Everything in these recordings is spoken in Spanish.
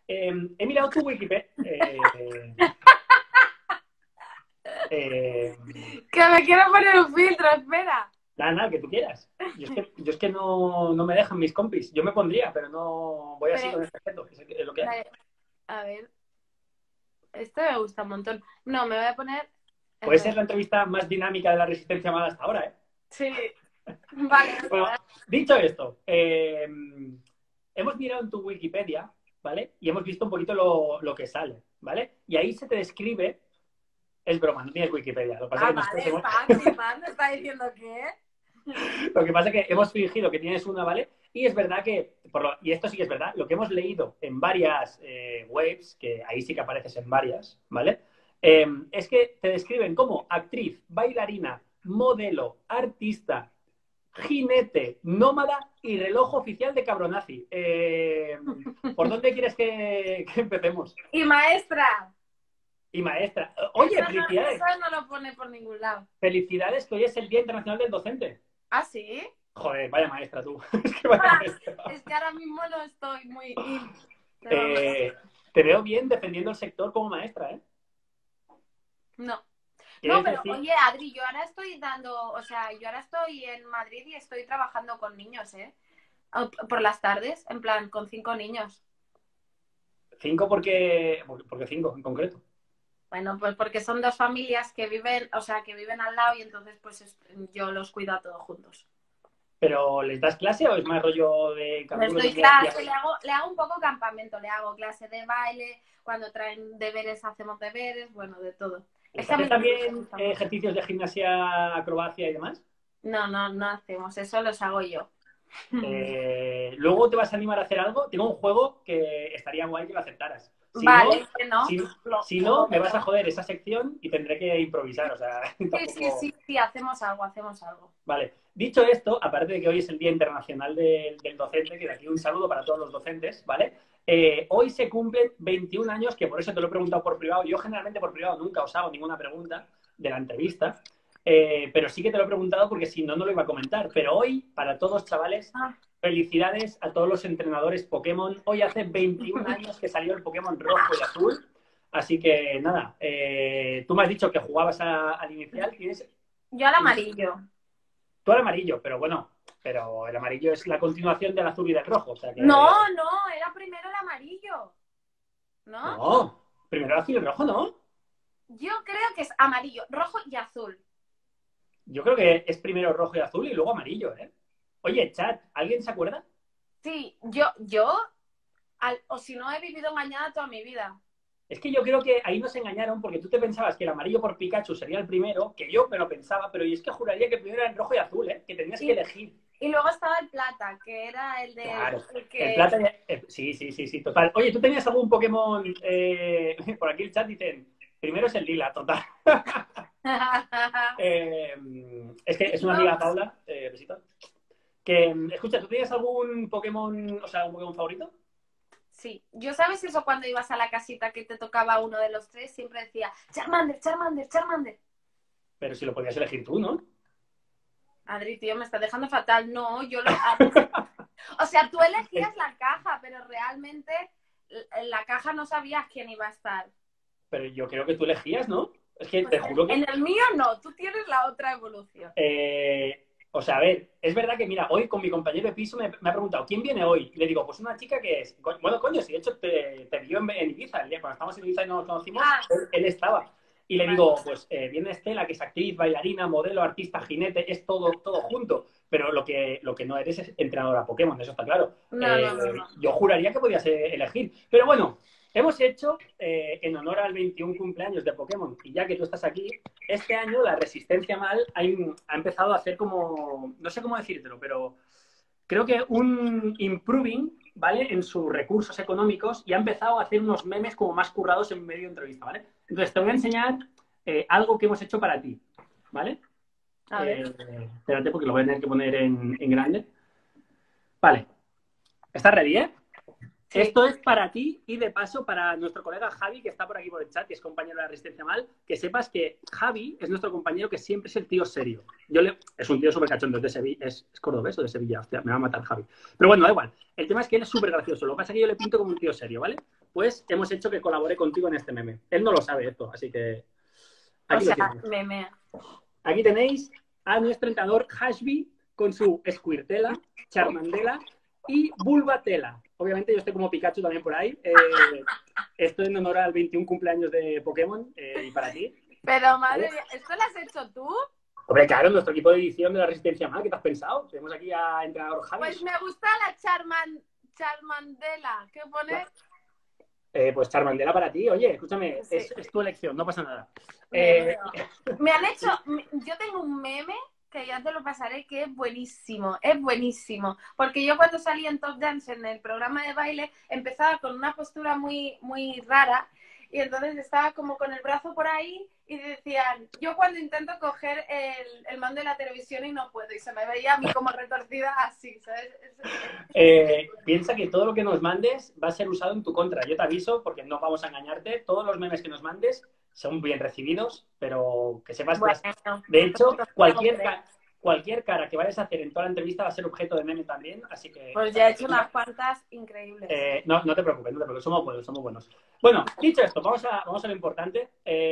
he mirado tu Wikipedia. Que me quiero poner un filtro, espera. Nada, que tú quieras. Yo es que no me dejan mis compis. Yo me pondría, pero no voy así Pero, con este objeto. Es lo que hay. vale, a ver, esto me gusta un montón. No, me voy a poner... Puede ser la entrevista más dinámica de la Resistencia Mal hasta ahora, ¿eh? Sí, vale. Bueno, dicho esto, hemos mirado en tu Wikipedia, ¿vale? Y hemos visto un poquito lo que sale, ¿vale? Y ahí se te describe... Es broma, no tienes Wikipedia. Lo que pasa es que nosotros Vale, hemos... está flipando, está diciendo que... Lo que pasa es que hemos fingido que tienes una, ¿vale? Y es verdad que, y esto sí que es verdad, lo que hemos leído en varias webs, que ahí sí que apareces en varias, ¿vale? Es que te describen como actriz, bailarina, modelo, artista, jinete, nómada y reloj oficial de Cabronazi. ¿Por dónde quieres que empecemos? Y maestra. Y maestra. Oye, Eso felicidades. no lo pone por ningún lado. Felicidades, que hoy es el Día Internacional del Docente. ¿Ah, sí? Joder, vaya maestra tú. Es que vaya maestra. Es que ahora mismo no estoy muy in. Eh, te veo bien defendiendo el sector como maestra, ¿eh? No. No, ¿Quieres pero decir? oye, Adri, yo ahora estoy dando, o sea, yo ahora estoy en Madrid y estoy trabajando con niños, ¿eh? Por las tardes, en plan, con 5 niños. 5 porque 5 en concreto. Bueno, pues porque son 2 familias que viven, o sea, que viven al lado y entonces pues yo los cuido a todos juntos. ¿Pero les das clase o es más rollo de Les capítulos de doy un día a día? clase, le hago un poco campamento, le hago clase de baile, cuando traen deberes hacemos deberes, bueno, de todo. Es ¿Les que a mí haces me gusta también mucho. ejercicios de gimnasia, acrobacia y demás? No hacemos, eso los hago yo. Luego te vas a animar a hacer algo. Tengo un juego que estaría guay que lo aceptaras. Si no, Vale, que no, si, lo, si lo no, me vas a dejo. joder esa sección y tendré que improvisar. O sea, Sí, sí, tampoco. sí, sí, hacemos algo, hacemos algo. Vale. Dicho esto, aparte de que hoy es el Día Internacional del Docente, que de aquí un saludo para todos los docentes, ¿vale? Hoy se cumplen 21 años, que por eso te lo he preguntado por privado. Yo generalmente por privado nunca os hago ninguna pregunta de la entrevista, pero sí que te lo he preguntado porque si no, no lo iba a comentar. Pero hoy, para todos, chavales, Ah. felicidades a todos los entrenadores Pokémon. Hoy hace 21 años que salió el Pokémon rojo y azul. Así que nada, tú me has dicho que jugabas al inicial. Yo al amarillo. Tú al amarillo, pero bueno, pero el amarillo es la continuación del azul y del rojo. O sea No, que. no, era primero el amarillo, ¿no? No, primero el azul y el rojo, ¿no? Yo creo que es amarillo, rojo y azul. Yo creo que es primero rojo y azul y luego amarillo, ¿eh? Oye, chat, ¿alguien se acuerda? Sí, o si no, he vivido engañada toda mi vida. Es que yo creo que ahí nos engañaron porque tú te pensabas que el amarillo por Pikachu sería el primero, que yo me lo pensaba, pero yo es que juraría que primero era el rojo y azul, ¿eh? Que tenías que Y, elegir. y luego estaba el plata, que era el de Claro. el El que... plata. Sí, sí, sí, sí, total. Oye, ¿tú tenías algún Pokémon? Por aquí el chat dicen, primero es el lila, total. Eh, es que es una amiga Paula, besito. Que, escucha, ¿tú tienes algún Pokémon, o sea, un Pokémon favorito? Sí, yo sabes eso cuando ibas a la casita que te tocaba uno de los tres, siempre decía Charmander, Charmander, Charmander. Pero si lo podías elegir tú, ¿no? Adri, tío, me está dejando fatal. No, o sea, tú elegías la caja, pero realmente en la caja no sabías quién iba a estar. Pero yo creo que tú elegías, ¿no? Es que Pues te juro que... en el mío no, tú tienes la otra evolución. o sea, a ver, es verdad que, mira, hoy con mi compañero de piso me ha preguntado, ¿quién viene hoy? Y le digo, pues una chica que es... Bueno, coño, si de hecho te vio en Ibiza, el día cuando estábamos en Ibiza y no nos conocimos, Ah, él estaba. Y le vale. digo, pues viene Estela, que es actriz, bailarina, modelo, artista, jinete, es todo junto. Pero lo que no eres es entrenadora Pokémon, eso está claro. No, no, no, no. Yo juraría que podías elegir. Pero bueno, hemos hecho, en honor al 21 cumpleaños de Pokémon, y ya que tú estás aquí, este año la Resistencia Mal ha empezado a hacer como, no sé cómo decírtelo, pero creo que un improving, ¿vale? En sus recursos económicos y ha empezado a hacer unos memes como más currados en medio de entrevista, ¿vale? Entonces te voy a enseñar algo que hemos hecho para ti, ¿vale? A ver. Espérate porque lo voy a tener que poner en grande. Vale. ¿Estás ready, eh? Sí. Esto es para ti y de paso para nuestro colega Javi, que está por aquí por el chat, que es compañero de la Resistencia Mal, que sepas que Javi es nuestro compañero que siempre es el tío serio. Es un tío súper cachondo, es de Sevilla, es cordobés o de Sevilla, hostia, me va a matar Javi. Pero bueno, da igual. El tema es que él es súper gracioso, lo que pasa es que yo le pinto como un tío serio, ¿vale? Pues hemos hecho que colabore contigo en este meme. Él no lo sabe esto, así que O aquí lo sea, tienes. meme. Aquí tenéis a nuestro entrenador Hashby con su Squirtela, Charmandela y Bulbatela. Obviamente yo estoy como Pikachu también por ahí. Esto en honor al 21 cumpleaños de Pokémon y para ti. Pero madre ¿Vale? mía, ¿esto lo has hecho tú? Hombre, claro, nuestro equipo de edición de la Resistencia Mal, ¿qué te has pensado? Tenemos aquí a entrenador Javi. Pues me gusta la Charmandela. ¿Qué pone? Pues Charmandela para ti. Oye, escúchame, Sí. es tu elección, no pasa nada. Me han hecho... Yo tengo un meme que ya te lo pasaré, que es buenísimo, porque yo cuando salí en Top Dance en el programa de baile empezaba con una postura muy, muy rara y entonces estaba como con el brazo por ahí y decían, yo cuando intento coger el mando de la televisión y no puedo y se me veía a mí como retorcida así, ¿sabes? Piensa que todo lo que nos mandes va a ser usado en tu contra. Yo te aviso porque no vamos a engañarte. Todos los memes que nos mandes son bien recibidos, pero que sepas Bueno, que de hecho, cualquier cara que vayas a hacer en toda la entrevista va a ser objeto de meme también, así que... pues ya he hecho unas cuantas increíbles. No te preocupes, somos buenos, somos buenos. Bueno, dicho esto, vamos a lo importante.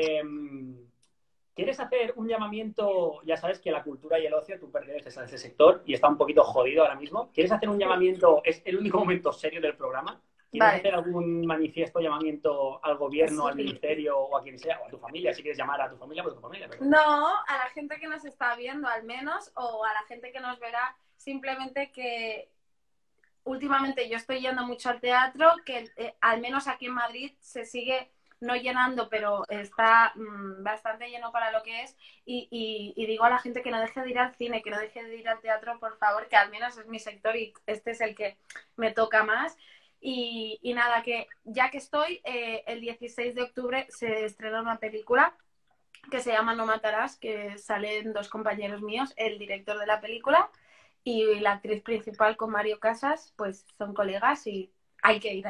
¿Quieres hacer un llamamiento? Ya sabes que la cultura y el ocio, tú perteneces a ese sector y está un poquito jodido ahora mismo. ¿Quieres hacer un llamamiento? Es el único momento serio del programa. ¿Quieres hacer algún manifiesto, llamamiento al gobierno, al ministerio o a quien sea, o a tu familia? Si quieres llamar a tu familia, pues a tu familia. Pero... No, a la gente que nos está viendo al menos, o a la gente que nos verá, simplemente que últimamente yo estoy yendo mucho al teatro, que al menos aquí en Madrid se sigue no llenando, pero está bastante lleno para lo que es. Y digo a la gente que no deje de ir al cine, que no deje de ir al teatro, por favor, que al menos es mi sector y este es el que me toca más. Y nada, que ya que estoy, el 16 de octubre se estrena una película que se llama No Matarás, que salen dos compañeros míos, el director de la película y la actriz principal con Mario Casas, pues son colegas y hay que ir.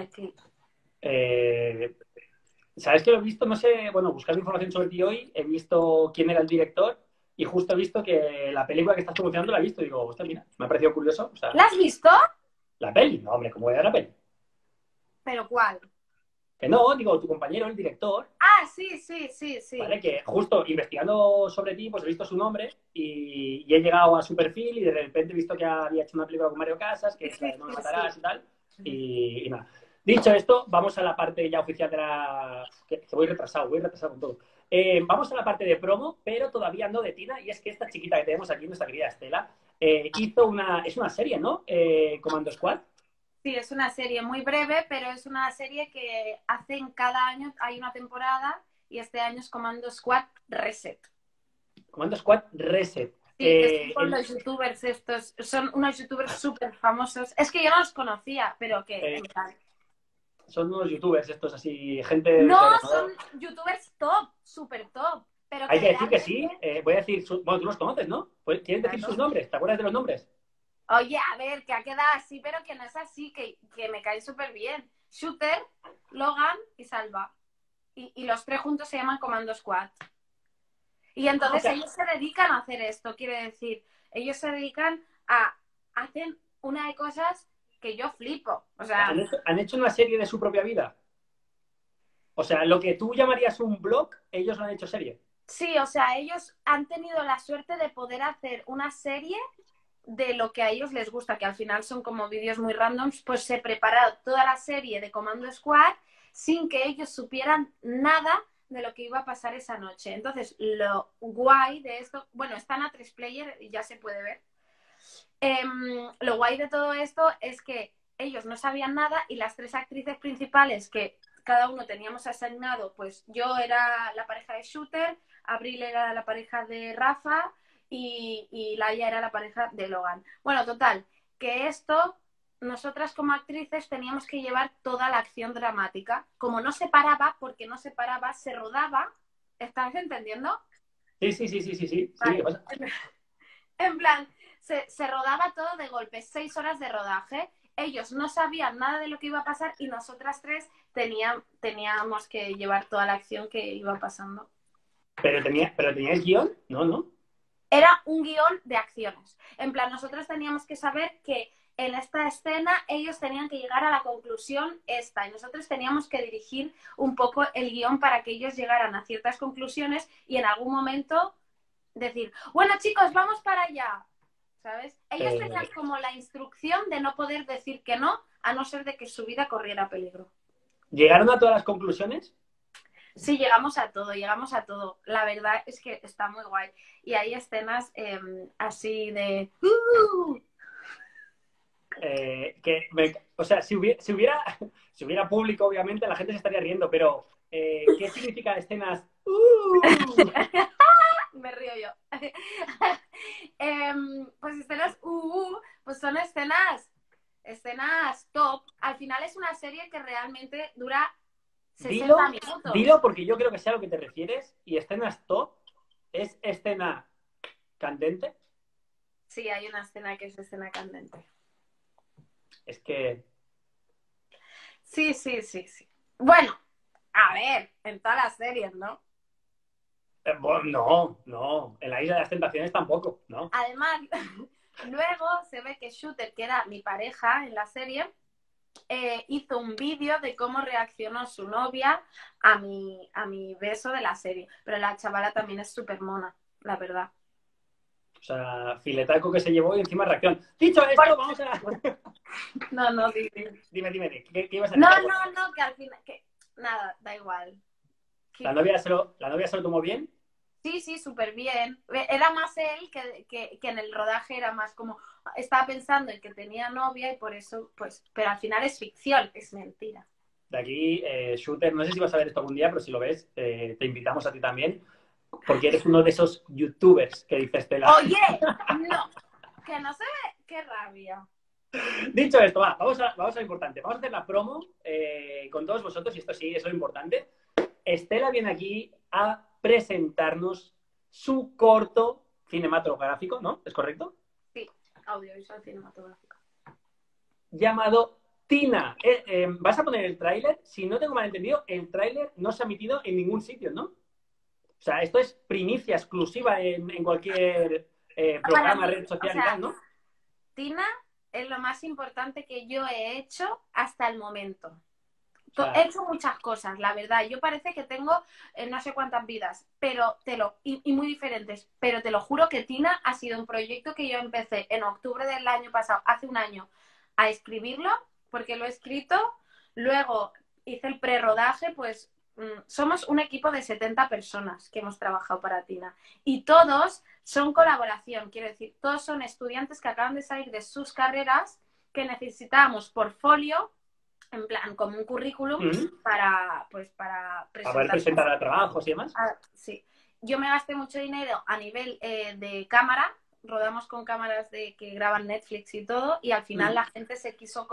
¿Sabes que lo he visto? No sé, bueno, buscando información sobre ti hoy, he visto quién era el director y justo he visto que la película que estás promocionando la he visto y digo, hostia, mira, me ha parecido curioso. O sea, ¿La has visto? ¿la peli? No, hombre, ¿cómo era la peli? ¿Pero cuál? Que no, digo, tu compañero, el director, Ah, sí. ¿vale? Que justo investigando sobre ti, pues he visto su nombre y he llegado a su perfil y de repente he visto que había hecho una película con Mario Casas, que es la de No me matarás y tal, y nada. Dicho esto, vamos a la parte ya oficial de la... Que voy retrasado con todo. Vamos a la parte de promo, pero todavía no de Tina, y es que esta chiquita que tenemos aquí, nuestra querida Estela, hizo una... Es una serie, ¿no? Commando Squad. Sí, es una serie muy breve, pero es una serie que hacen cada año, hay una temporada y este año es Commando Squad Reset. Commando Squad Reset. Sí, es con los youtubers estos, son unos youtubers súper famosos. Es que yo no los conocía, pero que... son unos youtubers estos así, gente... No, son youtubers top, súper top. Pero hay que decir realmente... que sí, voy a decir... Bueno, tú los conoces, ¿no? ¿Quieres decir sus nombres? ¿Te acuerdas de los nombres? Oye, a ver, que ha quedado así, pero que no es así, que me cae súper bien. Shooter, Logan y Salva. Y los tres juntos se llaman Commando Squad. Y entonces ellos se dedican a hacer esto, quiere decir, ellos se dedican a hacer una de cosas que yo flipo. O sea, ¿Han hecho una serie de su propia vida? O sea, lo que tú llamarías un blog, ellos lo han hecho serie. Sí, o sea, ellos han tenido la suerte de poder hacer una serie de lo que a ellos les gusta, que al final son como vídeos muy randoms, pues se prepara toda la serie de Commando Squad sin que ellos supieran nada de lo que iba a pasar esa noche. Entonces, lo guay de esto, bueno, están a 3 player y ya se puede ver. Lo guay de todo esto es que ellos no sabían nada y las tres actrices principales que cada uno teníamos asignado, pues yo era la pareja de Shooter, Abril era la pareja de Rafa y Laia era la pareja de Logan. Bueno, total, que esto, nosotras como actrices teníamos que llevar toda la acción dramática. Como no se paraba, porque no se paraba, se rodaba. ¿Estás entendiendo? Sí. Vale. En plan, se rodaba todo de golpe, 6 horas de rodaje. ellos no sabían nada de lo que iba a pasar y nosotras tres teníamos que llevar toda la acción que iba pasando. ¿Pero teníais guión? No, ¿no? Era un guión de acciones. En plan, nosotros teníamos que saber que en esta escena ellos tenían que llegar a la conclusión esta y nosotros teníamos que dirigir un poco el guión para que ellos llegaran a ciertas conclusiones y en algún momento decir, bueno chicos, vamos para allá, ¿sabes? Ellos tenían como la instrucción de no poder decir que no, a no ser de que su vida corriera peligro. ¿Llegaron a todas las conclusiones? Sí, llegamos a todo. La verdad es que está muy guay. Y hay escenas así de... O sea, si hubiera público, obviamente, la gente se estaría riendo, pero ¿qué significan escenas? Me río yo. Pues escenas... pues son escenas top. Al final es una serie que realmente dura 60 minutos. Dilo porque yo creo que sé a lo que te refieres. Y escenas top es escena candente. Sí, hay una escena que es escena candente. Es que... Sí. Bueno, a ver, en todas las series, ¿no? Bueno, no. En la Isla de las Tentaciones tampoco, ¿no? Además, luego se ve que Shooter, que era mi pareja en la serie, hizo un vídeo de cómo reaccionó su novia a mi beso de la serie. Pero la chavala también es súper mona, la verdad. O sea, filetaco que se llevó y encima reacción. Dicho esto, vamos a... No, Dime, ¿qué ibas a decir? No, que al final... Nada, da igual. ¿La novia se lo tomó bien? Sí, súper bien. Era más él que en el rodaje era más como... Estaba pensando en que tenía novia y por eso, pues... Pero al final es ficción, es mentira. De aquí, Shooter, no sé si vas a ver esto algún día, pero si lo ves, te invitamos a ti también, porque eres uno de esos youtubers que dice Estela. Oye, no, que no se ve, qué rabia. Dicho esto, vamos a lo importante. Vamos a hacer la promo con todos vosotros, y esto sí es lo importante. Estela viene aquí a presentarnos su corto cinematográfico, ¿no? ¿Es correcto? Sí, audiovisual cinematográfico. Llamado Tina. ¿Vas a poner el tráiler? Si no tengo mal entendido, el tráiler no se ha emitido en ningún sitio, ¿no? O sea, esto es primicia exclusiva en cualquier programa, red social y tal, ¿no? Tina es lo más importante que yo he hecho hasta el momento. O sea, he hecho muchas cosas, la verdad. Yo parece que tengo no sé cuántas vidas, pero y muy diferentes. Pero te lo juro que Tina ha sido un proyecto que yo empecé en octubre del año pasado, hace un año, a escribirlo, porque lo he escrito. Luego hice el prerrodaje, pues somos un equipo de 70 personas que hemos trabajado para Tina. Y todos son colaboración, quiero decir, todos son estudiantes que acaban de salir de sus carreras, que necesitábamos portfolio, en plan, como un currículum para presentar. Para poder presentar a trabajos y demás. Sí. Yo me gasté mucho dinero a nivel de cámara, rodamos con cámaras que graban Netflix y todo, y al final la gente se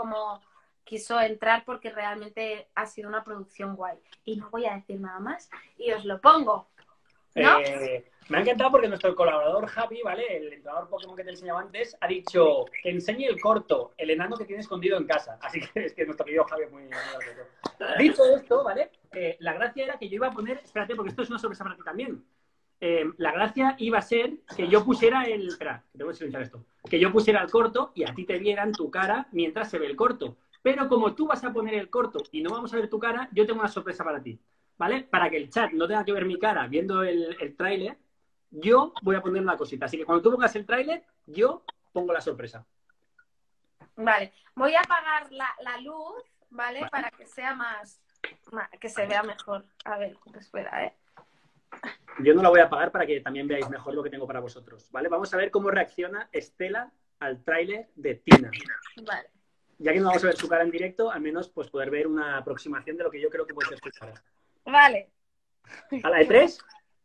quiso entrar porque realmente ha sido una producción guay. Y no voy a decir nada más, y os lo pongo, ¿no? Me ha encantado porque nuestro colaborador Javi, ¿vale? El entrenador Pokémon que te enseñaba antes, ha dicho que enseñe el corto, el enano que tiene escondido en casa. Así que es que nuestro querido Javi es muy gracioso. Dicho esto, ¿vale? La gracia era que yo iba a poner... Espérate, porque esto es una sorpresa para ti también. La gracia iba a ser que yo pusiera el... Espera, tengo que silenciar esto. Que yo pusiera el corto y a ti te vieran tu cara mientras se ve el corto. Pero como tú vas a poner el corto y no vamos a ver tu cara, yo tengo una sorpresa para ti, ¿vale? Para que el chat no tenga que ver mi cara viendo el tráiler, yo voy a poner una cosita. Así que cuando tú pongas el tráiler, yo pongo la sorpresa. Vale, voy a apagar la luz, ¿vale? Para que sea más... que se vea mejor. A ver, espera, ¿eh? Yo no la voy a apagar para que también veáis mejor lo que tengo para vosotros, ¿vale? Vamos a ver cómo reacciona Estela al tráiler de Tina. Vale. Ya que no vamos a ver su cara en directo, al menos pues poder ver una aproximación de lo que yo creo que puede ser su cara. Vale. ¿A la de 3?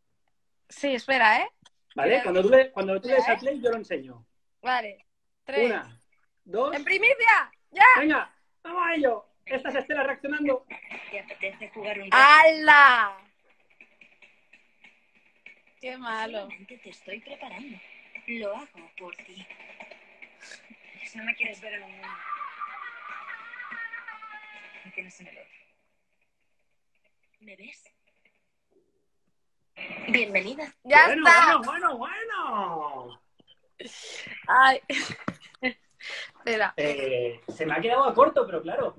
Sí, espera, ¿eh? ¿Vale? Cuando tú le des al play, yo lo enseño. Vale. 3. 1, 2... ¡En primicia! ¡Ya! ¡Venga! ¡Vamos a ello! Esta es Estela reaccionando. ¿Te apetece jugar un rato? ¡Hala! ¡Qué malo! Solamente te estoy preparando. Lo hago por ti. Si no me quieres ver en el mundo, Me tienes en el otro. ¿Me ves? Bienvenida. ¡Ya Bueno, está! bueno, bueno, bueno. Ay. Espera. Se me ha quedado a corto, pero claro.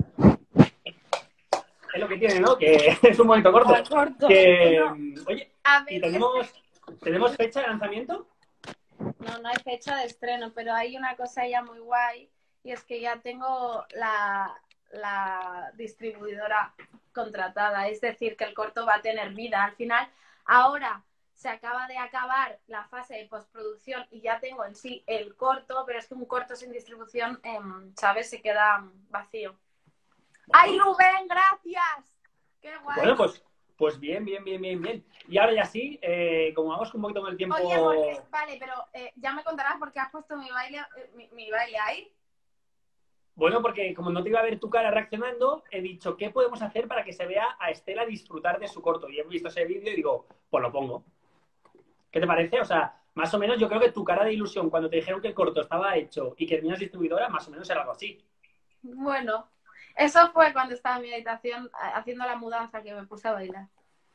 Es lo que tiene, ¿no? Que es un momento corto. A corto. Que, No. oye, A ¿y ver, tenemos fecha de lanzamiento? no hay fecha de estreno, pero hay una cosa ya muy guay y es que ya tengo la distribuidora contratada, es decir, que el corto va a tener vida. Al final, ahora se acaba de acabar la fase de postproducción y ya tengo en sí el corto, pero es que un corto sin distribución, ¿sabes? Se queda vacío. ¡Ay, Rubén, gracias! ¡Qué guay! Bueno, pues bien. Y ahora ya sí, como vamos un poquito con el tiempo... Oye, porque, vale, pero ya me contarás por qué has puesto mi baile ahí. Bueno, porque como no te iba a ver tu cara reaccionando, he dicho, ¿qué podemos hacer para que se vea a Estela disfrutar de su corto? Y he visto ese vídeo y digo, pues lo pongo. ¿Qué te parece? O sea, más o menos yo creo que tu cara de ilusión cuando te dijeron que el corto estaba hecho y que tenías distribuidora, más o menos era algo así. Bueno, eso fue cuando estaba en mi habitación haciendo la mudanza que me puse a bailar.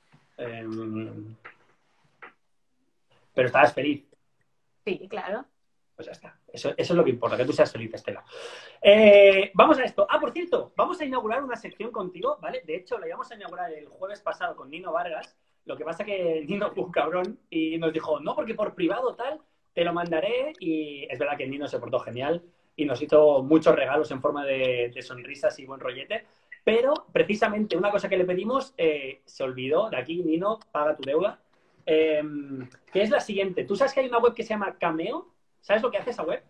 Pero estabas feliz. Sí, claro. Pues ya está. Eso es lo que importa, que tú seas feliz, Estela. Vamos a esto. Ah, por cierto, vamos a inaugurar una sección contigo, ¿vale? De hecho, la íbamos a inaugurar el jueves pasado con Nino Vargas. Lo que pasa que Nino fue un cabrón y nos dijo, no, porque por privado tal, te lo mandaré. Y es verdad que Nino se portó genial y nos hizo muchos regalos en forma de sonrisas y buen rollete. Pero precisamente una cosa que le pedimos se olvidó. De aquí, Nino, paga tu deuda. Que es la siguiente. ¿Tú sabes que hay una web que se llama Cameo? ¿Sabes lo que hace esa web?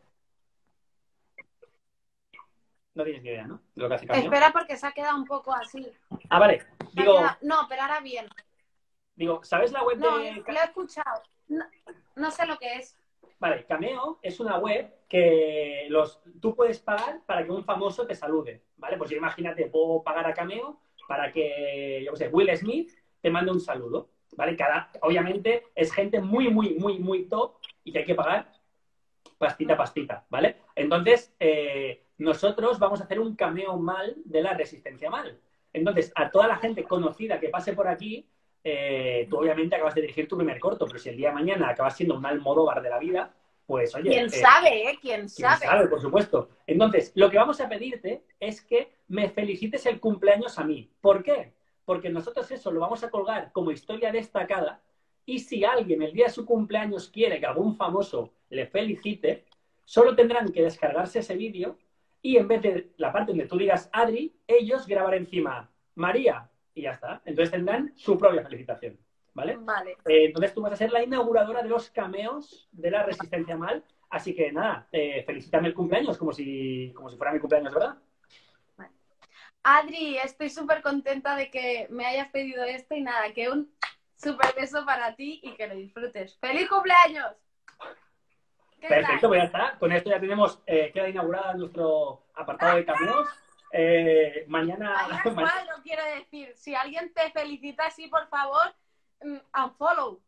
No tienes ni idea, ¿no? De lo que hace Cameo. Espera, porque se ha quedado un poco así. Ah, vale. No, pero ahora bien. Digo, ¿sabes la web No, de...? lo he escuchado. No sé lo que es. Vale, Cameo es una web que tú puedes pagar para que un famoso te salude, ¿vale? Pues yo imagínate, puedo pagar a Cameo para que, yo qué sé, Will Smith te mande un saludo, ¿vale? Obviamente es gente muy top y que hay que pagar pastita, ¿vale? Entonces, nosotros vamos a hacer un cameo mal de la Resistencia Mal. Entonces, a toda la gente conocida que pase por aquí, tú obviamente acabas de dirigir tu primer corto, pero si el día de mañana acabas siendo un Almodóvar de la vida, pues oye... ¿Quién sabe, eh? ¿Quién sabe? ¿Quién sabe? Por supuesto. Entonces, lo que vamos a pedirte es que me felicites el cumpleaños a mí. ¿Por qué? Porque nosotros eso lo vamos a colgar como historia destacada y si alguien el día de su cumpleaños quiere que algún famoso le felicite, solo tendrán que descargarse ese vídeo y en vez de la parte donde tú digas Adri, ellos grabar encima María y ya está. Entonces tendrán su propia felicitación, ¿vale? Vale. Entonces tú vas a ser la inauguradora de los cameos de la Resistencia Mal. Así que nada, felicítame el cumpleaños como si fuera mi cumpleaños, ¿verdad? Vale. Adri, estoy súper contenta de que me hayas pedido esto y nada, que un súper beso para ti y que lo disfrutes. ¡Feliz cumpleaños! Perfecto, pues ya está. Con esto ya tenemos, queda inaugurada nuestro apartado de cameos. Mañana... Cuadro, quiero decir, si alguien te felicita así, por favor, unfollow.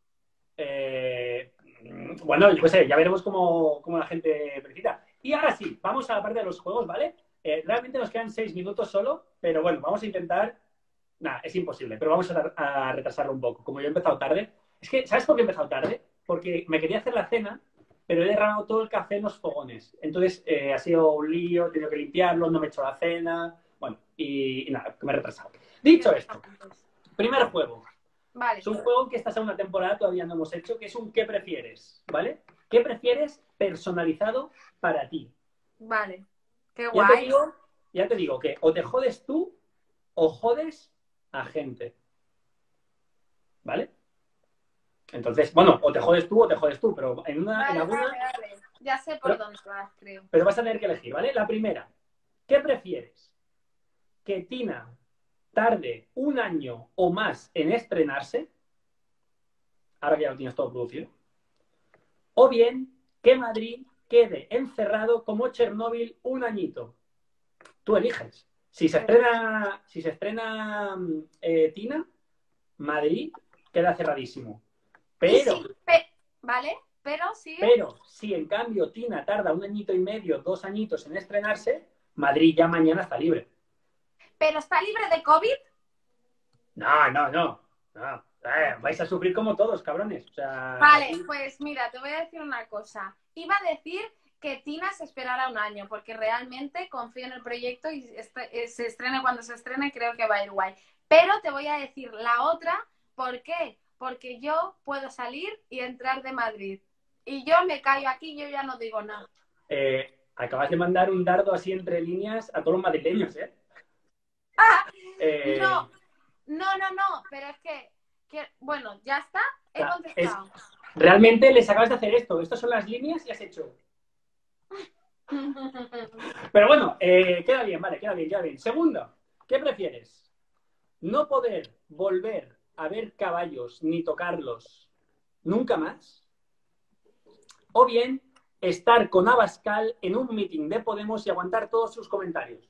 Bueno, yo qué sé, ya veremos cómo la gente felicita. Y ahora sí, vamos a la parte de los juegos, ¿vale? Realmente nos quedan 6 minutos solo, pero bueno, vamos a intentar... Nada, es imposible, pero vamos a retrasarlo un poco. Como yo he empezado tarde... Es que, ¿sabes por qué he empezado tarde? Porque me quería hacer la cena, pero he derramado todo el café en los fogones. Entonces, ha sido un lío, he tenido que limpiarlo, no me he hecho la cena... Bueno, y nada, me he retrasado. Dicho esto, primer juego. Vale. Es un juego que esta segunda temporada todavía no hemos hecho, que es un ¿qué prefieres? ¿Vale? ¿Qué prefieres personalizado para ti? Vale. Qué guay. Ya te digo que o te jodes tú o jodes a gente. ¿Vale? Entonces, bueno, o te jodes tú, pero en alguna... Vale. Ya sé por dónde vas, creo. Pero vas a tener que elegir, ¿vale? La primera. ¿Qué prefieres? ¿Que Tina tarde 1 año o más en estrenarse? Ahora que ya lo tienes todo producido. O bien, que Madrid quede encerrado como Chernóbil 1 añito. Tú eliges. Si se estrena Tina, Madrid queda cerradísimo. Pero, ¿vale? Pero si en cambio Tina tarda 1 añito y medio, 2 añitos en estrenarse, Madrid ya mañana está libre. ¿Pero está libre de COVID? No. Vais a sufrir como todos, cabrones. O sea, Vale, pues mira, te voy a decir una cosa. Iba a decir que Tina se esperara un año, porque realmente confío en el proyecto y se estrene cuando se estrene, creo que va a ir guay. Pero te voy a decir la otra, ¿por qué? Porque yo puedo salir y entrar de Madrid. Y yo me callo aquí, yo ya no digo nada. Acabas de mandar un dardo así entre líneas a todos los madrileños, ¿eh? No, pero es que bueno, ya está, he contestado. Realmente les acabas de hacer esto. Estas son las líneas y has hecho. Pero bueno, queda bien, vale, queda bien. Segundo, ¿qué prefieres? ¿No poder volver a ver caballos ni tocarlos nunca más? ¿O bien estar con Abascal en un meeting de Podemos y aguantar todos sus comentarios?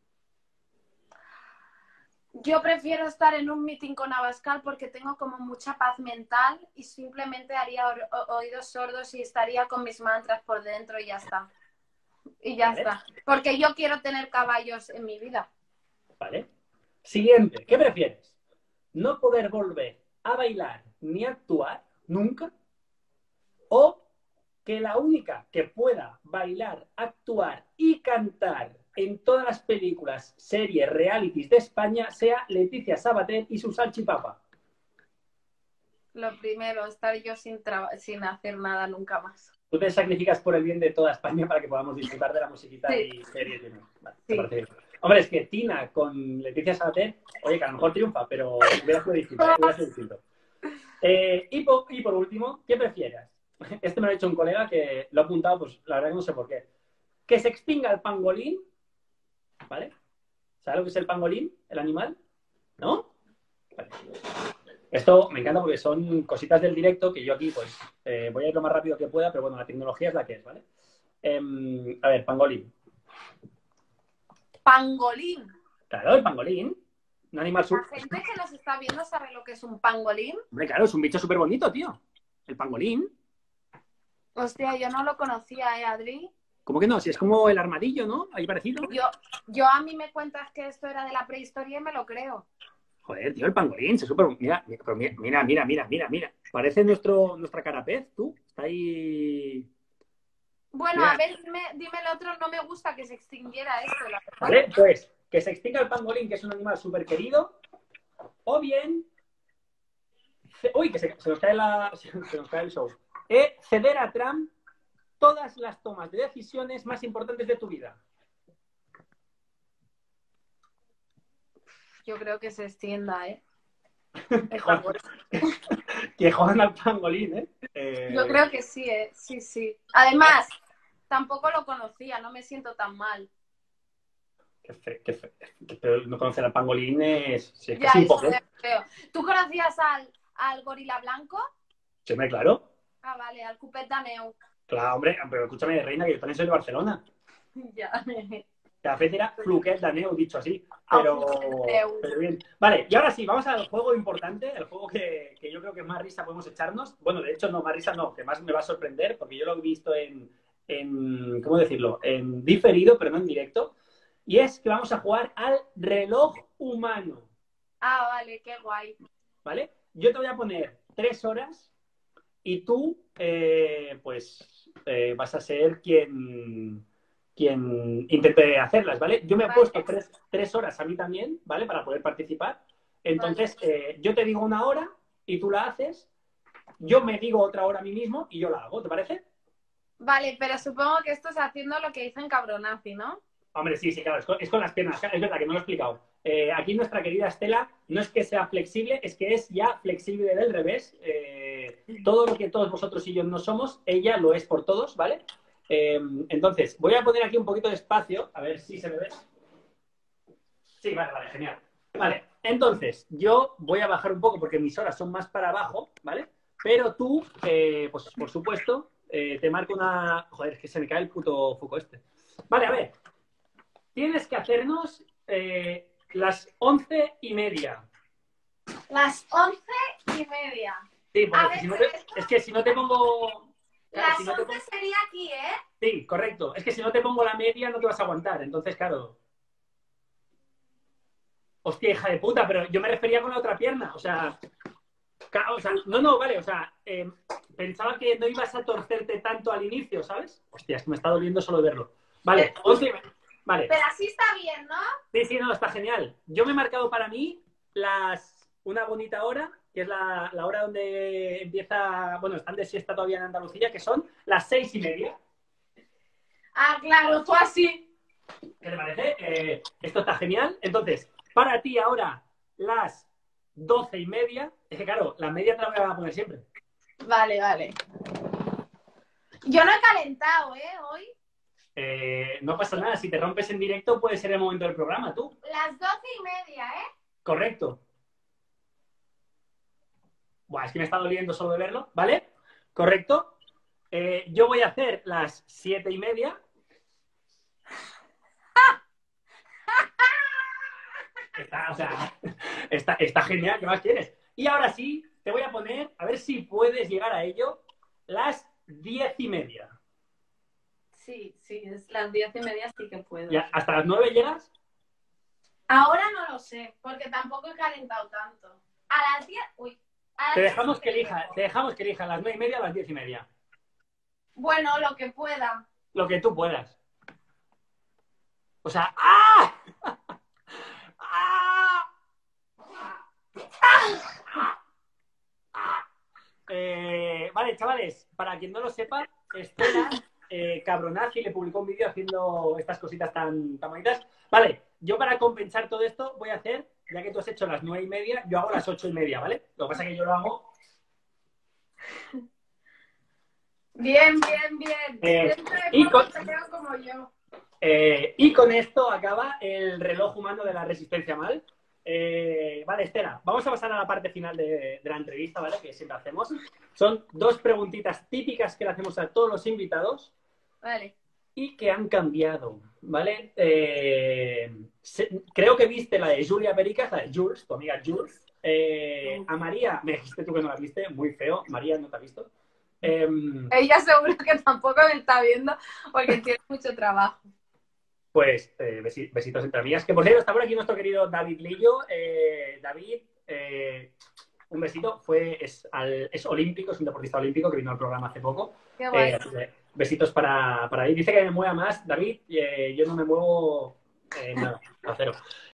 Yo prefiero estar en un meeting con Abascal porque tengo como mucha paz mental y simplemente haría oídos sordos y estaría con mis mantras por dentro y ya está. Y ya está. Porque yo quiero tener caballos en mi vida. Vale. Siguiente, ¿qué prefieres? ¿No poder volver a bailar ni actuar nunca? ¿O que la única que pueda bailar, actuar y cantar en todas las películas, series, realities de España sea Leticia Sabater y su salchipapa? Lo primero, estar yo sin hacer nada nunca más. Tú te sacrificas por el bien de toda España para que podamos disfrutar de la musiquita Sí. y series. Vale, Sí. me parece bien. Hombre, es que Tina con Leticia Sabater, oye, que a lo mejor triunfa, pero hubiera sido distinto. Y por último, ¿qué prefieres? Este me lo ha dicho un colega que lo ha apuntado, pues la verdad que no sé por qué. Que se extinga el pangolín, ¿vale? ¿Sabes lo que es el pangolín, el animal? ¿No? Vale. Esto me encanta porque son cositas del directo que yo aquí, pues, voy a ir lo más rápido que pueda, pero bueno, la tecnología es la que es, ¿vale? A ver, pangolín. Pangolín. Claro, el pangolín. Un animal La gente que nos está viendo sabe lo que es un pangolín. Hombre, claro, es un bicho súper bonito, tío. El pangolín. Hostia, yo no lo conocía, Adri? ¿Cómo que no? Si es como el armadillo, ¿no? Ahí parecido. Yo a mí me cuentas que esto era de la prehistoria y me lo creo. Joder, tío, el pangolín, se súper... Mira. Parece nuestra carapez, tú. Está ahí... Bueno, Mira. a ver, dime el otro, no me gusta que se extinguiera esto. La verdad. Vale, pues, que se extinga el pangolín, que es un animal súper querido, o bien... Uy, que se nos cae se nos cae el show. Ceder a Trump todas las tomas de decisiones más importantes de tu vida. Yo creo que se extienda, ¿eh? Que jodan al pangolín, ¿eh? Yo creo que sí, ¿eh? Sí. Además, tampoco lo conocía, no me siento tan mal. Qué feo. No conocer al pangolín es Ya, un poco. Feo. ¿Tú conocías al gorila blanco? Sí, hombre, claro. Ah, vale, al Cupet Daneu. Claro, hombre, pero escúchame, reina, que yo también soy de Barcelona. Ya. La vez era Fluquet Daneu, dicho así. Pero bien. Vale, y ahora sí, vamos al juego importante, el juego que yo creo que más risa podemos echarnos. Bueno, de hecho, no, más risa no, que más me va a sorprender, porque yo lo he visto en ¿cómo decirlo? En diferido, pero no en directo. Y es que vamos a jugar al reloj humano. Ah, vale, qué guay. ¿Vale? Yo te voy a poner 3 horas y tú, vas a ser quien intente hacerlas, ¿vale? Yo me he puesto 3 horas a mí también, ¿vale? Para poder participar. Entonces, yo te digo 1 hora y tú la haces. Yo me digo otra hora a mí mismo y yo la hago, ¿te parece? Vale, pero supongo que esto es haciendo lo que dicen cabronazi, ¿no? Hombre, sí, claro, es con las piernas. Es verdad que no lo he explicado. Aquí nuestra querida Estela no es que sea flexible, es que es ya flexible del revés. Todo lo que todos vosotros y yo no somos, ella lo es por todos, ¿vale? Entonces, voy a poner aquí un poquito de espacio, a ver si se me ve. Sí, vale, genial. Vale, entonces, yo voy a bajar un poco porque mis horas son más para abajo, ¿vale? Pero tú, pues por supuesto, te marco una... Joder, es que se me cae el puto foco este. Vale, a ver. Tienes que hacernos las 11:30. Las 11:30. Sí, porque si no es que si no te pongo... Las 11 sería aquí, ¿eh? Sí, correcto. Es que si no te pongo la media no te vas a aguantar. Entonces, claro. Hostia, hija de puta, pero yo me refería con la otra pierna. O sea, no, vale, o sea, pensaba que no ibas a torcerte tanto al inicio, ¿sabes? Hostia, es que me está doliendo solo verlo. Vale, 11 y media. Vale. Pero así está bien, ¿no? Sí, no, está genial. Yo me he marcado para mí una bonita hora, que es la hora donde empieza, bueno, están de siesta todavía en Andalucía, que son las 6:30. Ah, claro, tú así. ¿Qué te parece? Esto está genial. Entonces, para ti ahora, las 12:30. Es que claro, la media te la voy a poner siempre. Vale, vale. Yo no he calentado, hoy. No pasa nada. Si te rompes en directo, puede ser el momento del programa, tú. Las 12:30, Correcto. Buah, es que me está doliendo solo de verlo, ¿vale? Correcto. Yo voy a hacer las 7:30. Está genial, ¿qué más quieres? Y ahora sí, te voy a poner, a ver si puedes llegar a ello, las 10:30. Sí, es las 10:30 sí que puedo. ¿Ya? ¿Hasta las 9 llegas? Ahora no lo sé, porque tampoco he calentado tanto. A las 10, uy. Te dejamos que elija las 9:30 o las 10:30. Bueno, lo que pueda. Lo que tú puedas. O sea, ¡ah! ¡Ah! Vale, chavales, para quien no lo sepa, Estela Cabronazi le publicó un vídeo haciendo estas cositas tan bonitas. Vale, yo para compensar todo esto voy a hacer, ya que tú has hecho las 9:30, yo hago las 8:30, ¿vale? Lo que pasa es que yo lo hago... Bien. Y con... como yo. Y con esto acaba el reloj humano de la resistencia mal. Vale, Estela, vamos a pasar a la parte final de la entrevista, ¿vale? Que siempre hacemos. Son 2 preguntitas típicas que le hacemos a todos los invitados. Vale. Y que han cambiado, ¿vale? Creo que viste la de Julia Pericas, la de Jules, tu amiga Jules. A María, me dijiste tú que no la viste, muy feo. María no te ha visto. Ella seguro que tampoco me está viendo porque tiene mucho trabajo. Pues besitos entre amigas. Que por cierto, está por aquí nuestro querido David Lillo. David, un besito. Es olímpico, es un deportista olímpico que vino al programa hace poco. Qué guay. Besitos para él. Dice que me mueva más, David. Yo no me muevo nada, a cero.